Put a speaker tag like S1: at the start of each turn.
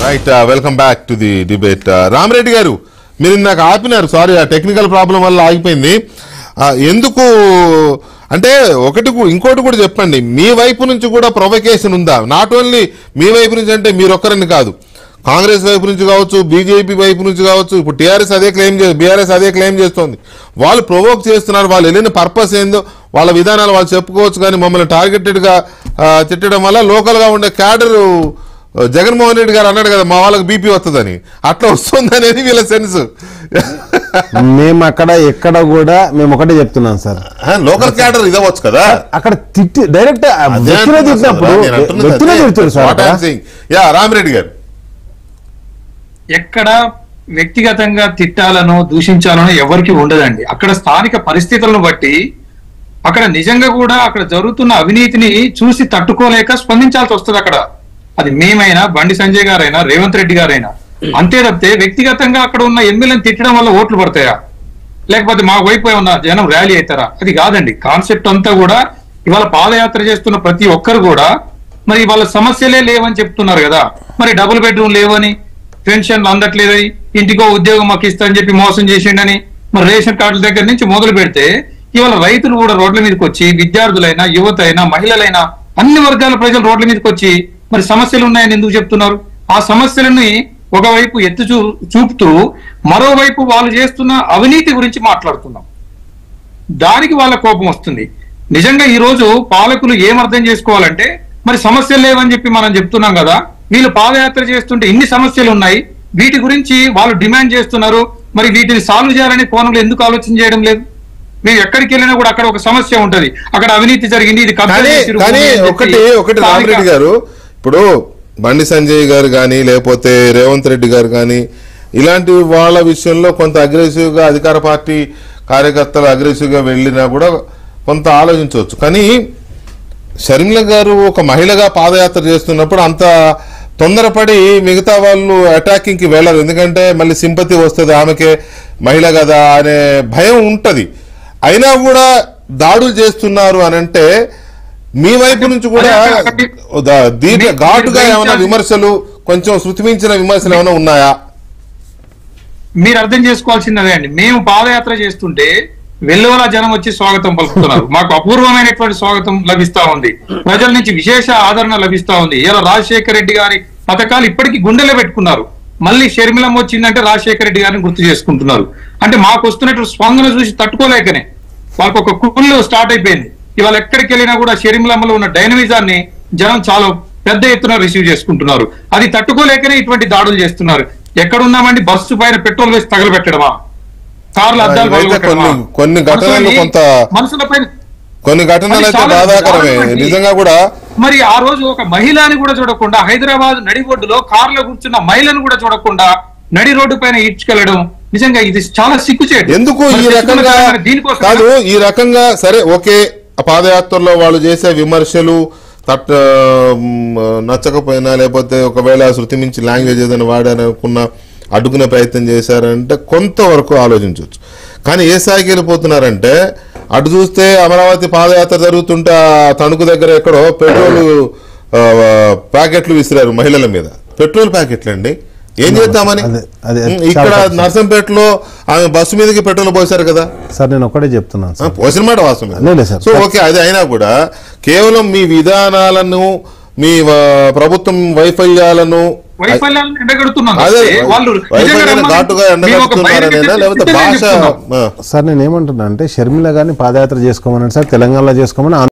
S1: Right welcome back to the debate. Ramareddy గారు మీరు నాకు ఆపినారు, సారీ ఆ టెక్నికల్ ప్రాబ్లం వల్ల ఆగిపోయింది. ఎందుకు అంటే ఇంకోటి కూడా చెప్పండి, మీ వైపు నుంచి కూడా ప్రొవకేషన్ ఉందా? నాట్ ఓన్లీ మీ వైపు నుంచి అంటే మీరొక్కరని కాదు, కాంగ్రెస్ వైపు నుంచి కావచ్చు, బీజేపీ వైపు నుంచి కావచ్చు, ఇప్పుడు బీఆర్ఎస్ అదే క్లెయిమ్ చేస్తోంది. వాళ్ళు ప్రొవోక్ చేస్తున్నారు, వాళ్ళు వెళ్ళిన పర్పస్ ఏందో వాళ్ళ విధానాలు వాళ్ళు చెప్పుకోవచ్చు. కానీ మమ్మల్ని టార్గెటెడ్గా తిట్టడం వల్ల లోకల్గా ఉండే క్యాడరు జగన్మోహన్ రెడ్డి గారు అన్నాడు కదా, మా వాళ్ళకి బీపీ వస్తుందని, అట్లా వస్తుంది అనేది వీళ్ళ సెన్స్.
S2: మేము అక్కడ ఎక్కడ కూడా మేము ఒకటే చెప్తున్నాం సార్,
S1: లోకల్ క్యాడర్ ఇదవచ్చు కదా,
S2: అక్కడ తిట్టి డైరెక్ట్
S1: రామిరెడ్డి గారు
S3: ఎక్కడ వ్యక్తిగతంగా తిట్టాలనో దూషించాలనో ఎవరికి ఉండదండి. అక్కడ స్థానిక పరిస్థితులను బట్టి అక్కడ నిజంగా కూడా అక్కడ జరుగుతున్న అవినీతిని చూసి తట్టుకోలేక స్పందించాల్సి వస్తుంది. అక్కడ అది మేమైనా, బండి సంజయ్ గారైనా, రేవంత్ రెడ్డి గారైనా. అంతే తప్పితే వ్యక్తిగతంగా అక్కడ ఉన్న ఎమ్మెల్యేని తిట్టడం వల్ల ఓట్లు పడతాయా, లేకపోతే మా వైపు ఉన్న జనం ర్యాలీ అవుతారా? అది కాదండి. కాన్సెప్ట్ అంతా కూడా ఇవాళ పాదయాత్ర చేస్తున్న ప్రతి ఒక్కరు కూడా మరి వాళ్ళ సమస్యలే లేవని చెప్తున్నారు కదా. మరి డబుల్ బెడ్రూమ్ లేవని, పెన్షన్లు అందట్లేదని, ఇంటికో ఉద్యోగం మాకు ఇస్తా అని చెప్పి మోసం చేసిండని, మరి రేషన్ కార్డుల దగ్గర నుంచి మొదలు పెడితే ఇవాళ రైతులు కూడా రోడ్ల మీదకి వచ్చి, విద్యార్థులైనా, యువత అయినా, మహిళలైనా, అన్ని వర్గాల ప్రజలు రోడ్ల మీదకి వచ్చి మరి సమస్యలు ఉన్నాయని ఎందుకు చెప్తున్నారు? ఆ సమస్యలని ఒకవైపు చూపుతూ మరోవైపు వాళ్ళు చేస్తున్న అవినీతి గురించి మాట్లాడుతున్నాం. దానికి వాళ్ళ కోపం వస్తుంది. నిజంగా ఈ రోజు పాలకులు ఏమర్థం చేసుకోవాలంటే, మరి సమస్యలు లేవని చెప్పి మనం చెప్తున్నాం కదా, వీళ్ళు పాదయాత్ర చేస్తుంటే ఇన్ని సమస్యలు ఉన్నాయి, వీటి గురించి వాళ్ళు డిమాండ్ చేస్తున్నారు, మరి వీటిని సాల్వ్ చేయాలనే కోణంలో ఎందుకు ఆలోచన చేయడం లేదు? మేము ఎక్కడికి వెళ్ళినా కూడా అక్కడ ఒక సమస్య ఉంటది, అక్కడ అవినీతి జరిగింది, ఇది
S1: ఒకటి రామరెడ్డి గారు, ఇప్పుడు బండి సంజయ్ గారు కానీ లేకపోతే రేవంత్ రెడ్డి గారు కానీ ఇలాంటి వాళ్ళ విషయంలో కొంత అగ్రెసివ్గా అధికార పార్టీ కార్యకర్తలు అగ్రెసివ్గా వెళ్ళినా కూడా కొంత ఆలోచించవచ్చు. కానీ షర్మిల గారు ఒక మహిళగా పాదయాత్ర చేస్తున్నప్పుడు అంత తొందరపడి మిగతా వాళ్ళు అటాకింగ్కి వెళ్ళరు. ఎందుకంటే మళ్ళీ సింపతి వస్తుంది, ఆమెకే మహిళ కదా అనే భయం ఉంటుంది. అయినా కూడా దాడులు చేస్తున్నారు అని అంటే మీ వైపు నుంచి కూడా ఘాటుగా ఏమైనా విమర్శలు, కొంచెం శృతిమించిన విమర్శలు ఏమైనా ఉన్నాయా?
S3: మీరు అర్థం చేసుకోవాల్సిందే అండి. మేము పాదయాత్ర చేస్తుంటే వెల్లువల జనం వచ్చి స్వాగతం పలుకుతున్నారు. మాకు అపూర్వమైనటువంటి స్వాగతం లభిస్తా ఉంది, ప్రజల నుంచి విశేష ఆదరణ లభిస్తా ఉంది. ఇలా రాజశేఖర రెడ్డి గారి పథకాలు ఇప్పటికీ గుండెలో పెట్టుకున్నారు. మళ్ళీ షర్మిలమ్మ వచ్చిందంటే రాజశేఖర రెడ్డి గారిని గుర్తు చేసుకుంటున్నారు. అంటే మాకు వస్తున్నటువంటి స్పందన చూసి తట్టుకోలేకనే వాళ్ళకు ఒక కుళ్ళు స్టార్ట్ అయిపోయింది. ఇవాళ ఎక్కడికి వెళ్ళినా కూడా షర్మిలమ్మలో ఉన్న డైనమిజాన్ని జనం చాలా పెద్ద ఎత్తున రిసీవ్ చేసుకుంటున్నారు. అది తట్టుకోలేకనే ఇటువంటి దాడులు చేస్తున్నారు. ఎక్కడున్నామండి? బస్సు పైన పెట్రోల్ వేసి తగలబెట్టడమా, కార్ల అద్దాలు
S1: కొన్ని ఘటనలు కొన్ని ఘటనలు అయితే బాధాకరమే నిజంగా కూడా.
S3: మరి ఆ రోజు ఒక మహిళని కూడా చూడకుండా, హైదరాబాద్ నడిబొడ్డులో కార్లో కూర్చున్న మహిళను కూడా చూడకుండా నడి రోడ్డు పైన ఈడ్చుకెళ్లడం నిజంగా ఇది చాలా సిగ్గుచేటు.
S1: ఎందుకు ఈ రకంగా కాదు, ఈ రకంగా సరే ఓకే, పాదయాత్రలో వాళ్ళు చేసే విమర్శలు నచ్చకపోయినా, లేకపోతే ఒకవేళ శృతి మించి లాంగ్వేజ్ ఏదైనా వాడారనుకున్నా అడ్డుకునే ప్రయత్నం చేశారంటే కొంతవరకు ఆలోచించవచ్చు. కానీ ఏ స్థాయికి వెళ్ళిపోతున్నారంటే, అటు చూస్తే అమరావతి పాదయాత్ర జరుగుతుంటే తణుకు దగ్గర ఎక్కడో పెట్రోల్ ప్యాకెట్లు విసిరారు మహిళల మీద. పెట్రోల్ ప్యాకెట్లు అండి, ఏం చేద్దామని. ఇక్కడ నర్సంపేటలో ఆమె బస్సు మీదకి పెట్రోల్ పోసారు కదా
S2: సార్. నేను ఒకటే చెప్తున్నాను,
S1: పోసిన మాట వాస్తవం. సో ఓకే, అది అయినా కూడా కేవలం మీ విధానాలను, మీ ప్రభుత్వం వైఫల్యాలను ఘాటుగా ఎండగడుతున్నారనేనా, లేకపోతే భాష?
S2: సార్ నేను ఏమంటున్నా అంటే, షర్మిల గారిని పాదయాత్ర చేసుకోమని సార్, తెలంగాణలో చేసుకోమని